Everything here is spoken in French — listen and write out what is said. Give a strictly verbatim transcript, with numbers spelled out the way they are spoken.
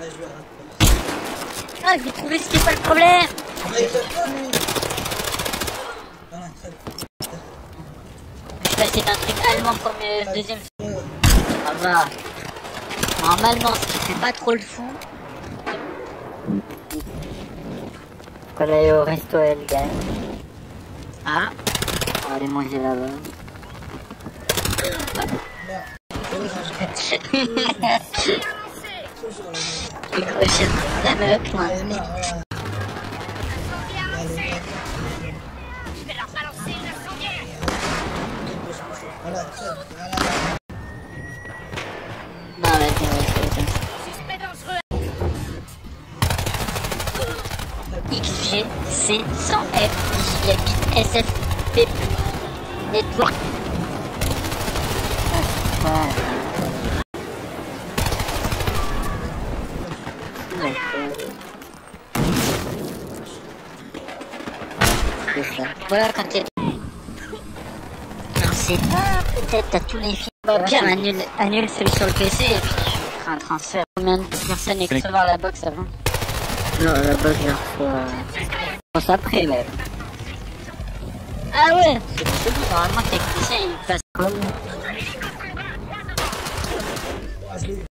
Ah, j'ai trouvé ce qui est pas le problème. Je suis passé d'un truc allemand comme le deuxième. Ça va. Normalement, si tu fais pas trop le fou. Faut aller au resto et le gagne. Ah, on va aller manger là-bas. Décrocher la meuf, moi. Je vais leur balancer une incendiaire. Non, vas-y, ouais, c'est ça. Suspect dangereux. X G C cent F, Gigabit S F P Network. Voilà quand t'es... Non, c'est pas... Peut-être t'as tous les films... Bah, au pire, annule, annule celui sur le P C et puis tu feras un transfert. Combien de personnes est recevoir la box avant? Non, la box, je la reçois... Je pense après, même. Ah ouais, c'est bon, normalement, technicien, il passe comme...